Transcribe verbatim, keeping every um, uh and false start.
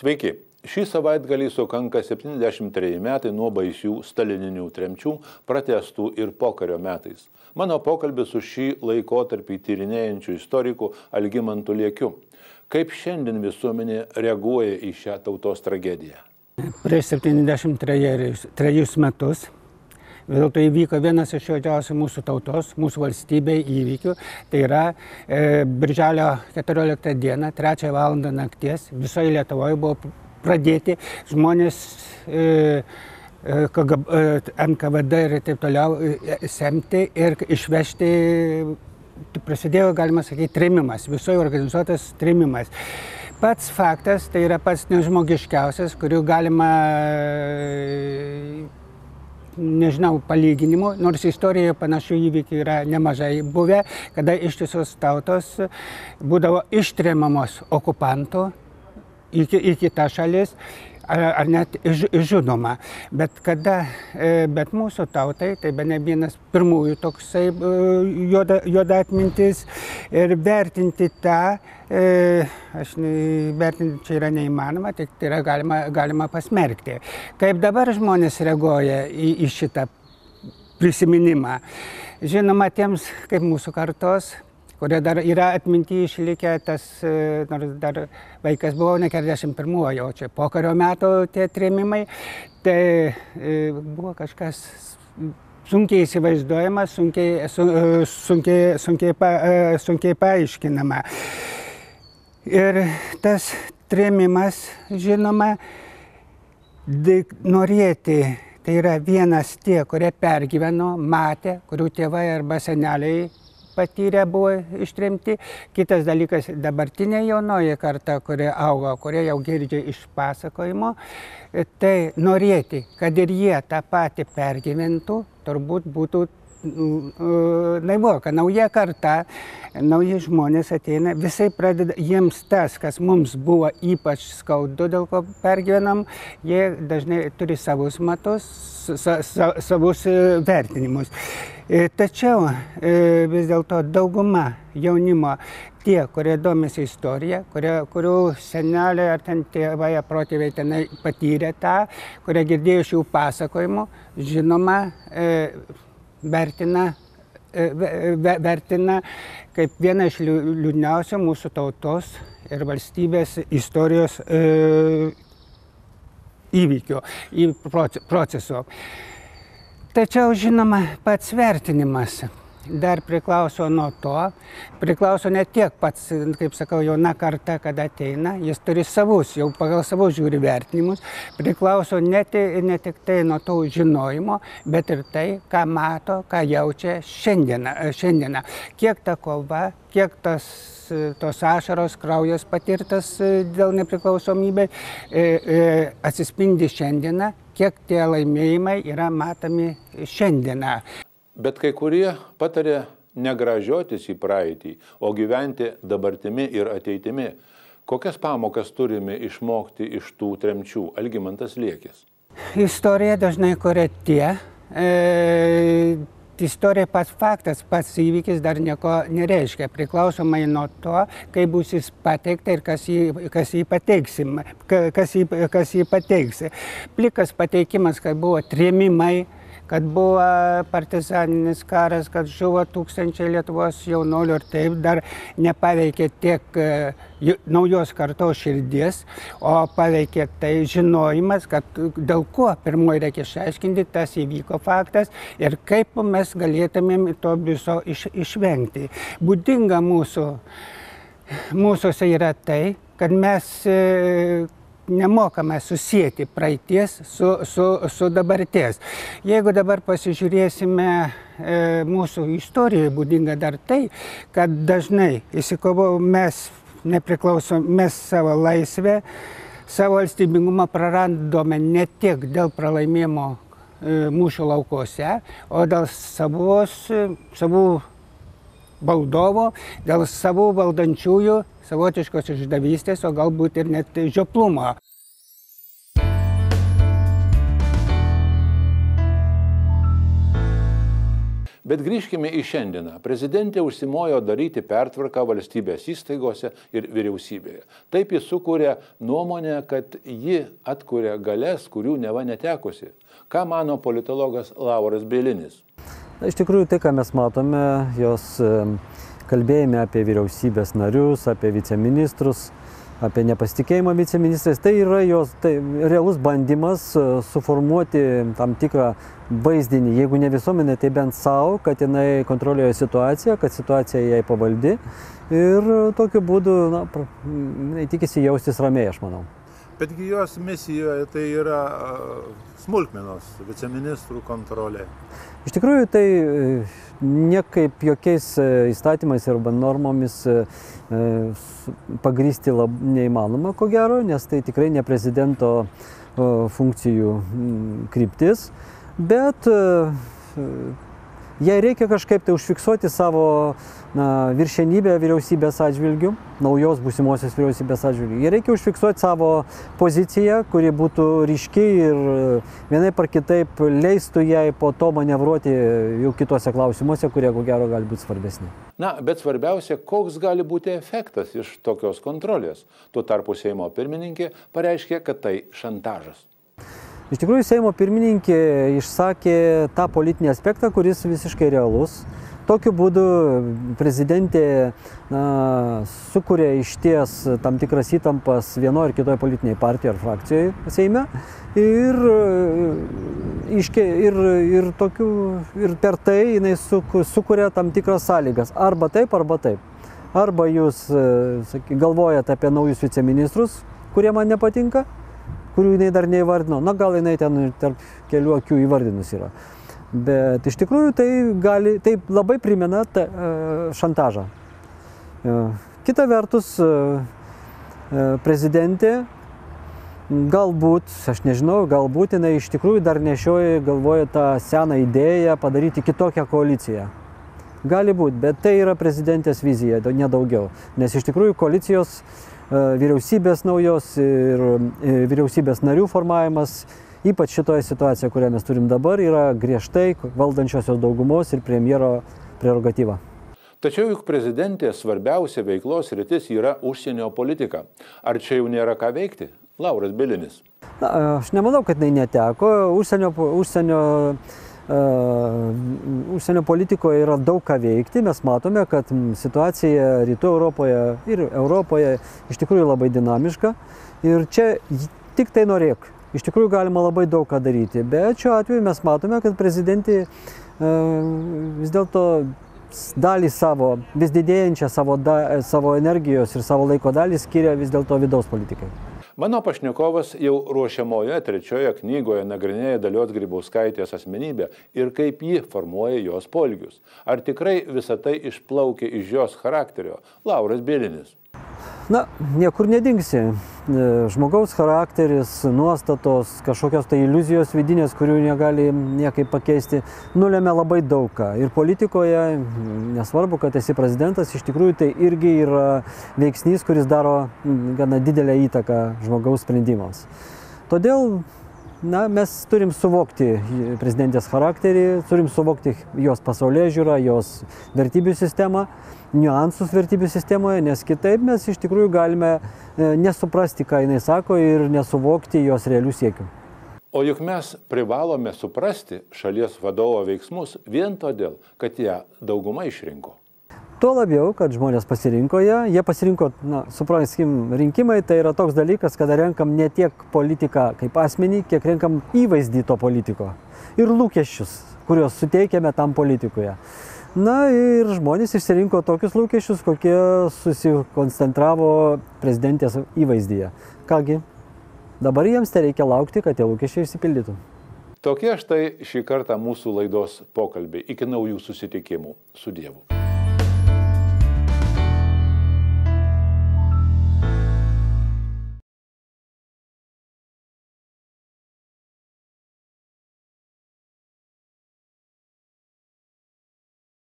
Sveiki. Šį savaitgalį sukanka septyniasdešimt treji metai nuo baisių stalininių tremčių, pratestų ir pokario metais. Mano pokalbis su šį laikotarpį tyrinėjančiu istoriku Algimantu Liekiu. Kaip šiandien visuomenė reaguoja į šią tautos tragediją? Prieš septyniasdešimt trejus metus vis dėlto įvyko vienas iš didžiausių mūsų tautos, mūsų valstybei įvykių. Tai yra e, birželio keturioliktą dieną, trečią valandą nakties, visoje Lietuvoje buvo pradėti žmonės e, K G B, N K V D ir taip toliau semti ir išvežti. Prasidėjo, galima sakyti, trėmimas, visoje organizuotas trėmimas. Pats faktas, tai yra pats nežmogiškiausias, kuriuo galima, nežinau, palyginimų, nors istorijoje panašių įvykių yra nemažai buvę, kada ištisos tautos būdavo ištrėmamos okupantų į, į kitas šalis, ar net žudoma. Bet, kada, bet mūsų tautai, tai bene vienas pirmųjų toksai juoda, juoda atmintis ir vertinti tą, aš vertinti čia yra neįmanoma, tik tai yra galima, galima pasmerkti. Kaip dabar žmonės reaguoja į, į šitą prisiminimą? Žinoma, tiems kaip mūsų kartos, kurie dar yra atminti išlikę, tas, nors dar vaikas buvo, ne keturiasdešimt pirmųjų, o čia pokario metų tie trėmimai, tai buvo kažkas sunkiai įsivaizduojama, sunkiai, sunkiai, sunkiai, pa, sunkiai paaiškinama. Ir tas trėmimas, žinoma, norėti, tai yra vienas tie, kurie pergyveno, matė, kurių tėvai arba seneliai patyrę buvo ištremti. Kitas dalykas, dabartinė jaunoji karta, kurie auga, kurie jau girdžia iš pasakojimo, tai norėti, kad ir jie tą patį pergyventų, turbūt būtų naivu, kad nauja karta, nauji žmonės ateina, visai pradeda, jiems tas, kas mums buvo ypač skaudu, dėl ko pergyvenam, jie dažnai turi savus matus, sa, sa, savus vertinimus. Tačiau vis dėlto dauguma jaunimo, tie, kurie domisi istoriją, kurie, kurių seneliai ar ten tėvai, protėviai tenai patyrė tą, kurie girdėjo šių pasakojimų, žinoma, vertina, vertina kaip vieną iš liūdniausių mūsų tautos ir valstybės istorijos įvykių, procesų. Tačiau, žinoma, pats vertinimas dar priklauso nuo to, priklauso ne tiek pats, kaip sakau, jauna karta, kada ateina, jis turi savus, jau pagal savus žiūri vertinimus, priklauso ne, ne tik tai nuo to žinojimo, bet ir tai, ką mato, ką jaučia šiandieną. šiandieną. Kiek ta kova, kiek tas, tos ašaros, kraujas patirtas dėl nepriklausomybės atsispindi šiandieną, kiek tie laimėjimai yra matomi šiandieną. Bet kai kurie patarė negražiotis į praeitį, o gyventi dabartimi ir ateitimi. Kokias pamokas turime išmokti iš tų tremčių? Algimantas Liekis. Istorija dažnai kuria tie. E, istorija pats faktas, pats įvykis dar nieko nereiškia. Priklausomai nuo to, kaip bus jis pateikta ir kas jį, kas jį pateiksim, kas jį, kas jį pateiks. Plikas pateikimas, kad buvo trėmimai, kad buvo partizaninis karas, kad žuvo tūkstančiai Lietuvos jaunuolių ir taip dar nepaveikė tiek naujos kartos širdies, o paveikė tai žinojimas, kad dėl ko pirmoji reikia išaiškinti, tas įvyko faktas ir kaip mes galėtumėm to viso iš, išvengti. Būdinga mūsų, mūsųse yra tai, kad mes nemokame susijęti praeities su, su, su dabarties. Jeigu dabar pasižiūrėsime e, mūsų istorijoje, būdinga dar tai, kad dažnai įsikovo mes nepriklausom, mes savo laisvę, savo valstybingumą prarandome ne tiek dėl pralaimėjimo e, mūšio laukose, o dėl savos, savų valdovo, dėl savų valdančiųjų savotiškos išdavystės, o galbūt ir net žioplumo. Bet grįžkime į šiandieną. Prezidentė užsimojo daryti pertvarką valstybės įstaigose ir vyriausybėje. Taip jis sukūrė nuomonę, kad ji atkuria galias, kurių neva netekusi. Ką mano politologas Lauras Bielinis? Iš tikrųjų, tai, ką mes matome, jos kalbėjime apie vyriausybės narius, apie viceministrus, apie nepasitikėjimą viceministrais, tai yra jos tai realus bandymas suformuoti tam tikrą vaizdinį, jeigu ne visuomenė, tai bent savo, kad jinai kontroliuoja situaciją, kad situacija jai pavaldi ir tokiu būdu, na, jinai tikisi jaustis ramiai, aš manau. Betgi jos misijoje tai yra smulkmenos, viceministrų kontrolė. Iš tikrųjų, tai niekaip jokiais įstatymais arba normomis pagrįsti lab, neįmanoma, ko gero, nes tai tikrai ne prezidento funkcijų kryptis, bet jai reikia kažkaip tai užfiksuoti savo na, viršenybę vyriausybės atžvilgių, naujos būsimosios vyriausybės atžvilgių. Jai reikia užfiksuoti savo poziciją, kuri būtų ryški ir vienaip ar kitaip leistų jai po to manevruoti jau kitose klausimuose, kurie ko gero gali būti svarbesni. Na, bet svarbiausia, koks gali būti efektas iš tokios kontrolės. Tuo tarpu Seimo pirmininkė pareiškė, kad tai šantažas. Iš tikrųjų, Seimo pirmininkė išsakė tą politinį aspektą, kuris visiškai realus. Tokiu būdu prezidentė na, sukuria išties tam tikras įtampas vienoje ar kitoje politinėje partijoje ar frakcijoje Seime ir, iške, ir, ir, tokiu, ir per tai jinai sukuria tam tikras sąlygas. Arba taip, arba taip. Arba jūs saky, galvojate apie naujus viceministrus, kurie man nepatinka, kurių jinai dar neįvardino. Na, gal jinai ten tarp kelių akių įvardinus yra. Bet iš tikrųjų tai, gali, tai labai primena ta, šantažą. Kita vertus, prezidentė galbūt, aš nežinau, galbūt jinai iš tikrųjų dar nešioja, galvoja tą seną idėją padaryti kitokią koaliciją. Gali būti, bet tai yra prezidentės vizija, nedaugiau. Nes iš tikrųjų koalicijos vyriausybės naujos ir vyriausybės narių formavimas, ypač šitoje situacijoje, kurią mes turim dabar, yra griežtai valdančiosios daugumos ir premjero prerogatyva. Tačiau juk prezidentės svarbiausia veiklos sritis yra užsienio politika. Ar čia jau nėra ką veikti? Lauras Bielinis. Na, aš nemanau, kad tai neteko. Užsienio, užsienio, uh, užsienio politikoje yra daug ką veikti. Mes matome, kad situacija Rytų Europoje ir Europoje iš tikrųjų labai dinamiška. Ir čia tik tai norėk. Iš tikrųjų galima labai daug ką daryti, bet šiuo atveju mes matome, kad prezidentė vis dėlto dalį savo, vis didėjančią savo, da, savo energijos ir savo laiko dalį skiria vis dėlto vidaus politikai. Mano pašnekovas jau ruošiamoje trečioje knygoje nagrinėja Dalios Grybauskaitės asmenybę ir kaip ji formuoja jos poelgius. Ar tikrai visa tai išplaukia iš jos charakterio? Lauras Bielinis. Na, niekur nedingsi. Žmogaus charakteris, nuostatos, kažkokios tai iliuzijos vidinės, kurių negali niekaip pakeisti, nulėmė labai daug ką. Ir politikoje, nesvarbu, kad esi prezidentas, iš tikrųjų tai irgi yra veiksnys, kuris daro gana didelę įtaką žmogaus sprendimams. Todėl na, mes turim suvokti prezidentės charakterį, turim suvokti jos pasaulėžiūrą, jos vertybių sistemą, niuansus vertybių sistemoje, nes kitaip mes iš tikrųjų galime nesuprasti, ką jinai sako ir nesuvokti jos realių siekių. O juk mes privalome suprasti šalies vadovo veiksmus vien todėl, kad ją dauguma išrinko. Tuo labiau, kad žmonės pasirinko ją, jie pasirinko, na, supraskim, rinkimai tai yra toks dalykas, kada renkam ne tiek politiką kaip asmenį, kiek renkam įvaizdį to politiko ir lūkesčius, kuriuos suteikėme tam politikoje. Na ir žmonės išsirinko tokius lūkesčius, kokie susikoncentravo prezidentės įvaizdyje. Kągi, dabar jiems tai reikia laukti, kad tie lūkesčiai išsipildytų. Tokie štai šį kartą mūsų laidos pokalbiai. Iki naujų susitikimų. Su Dievu.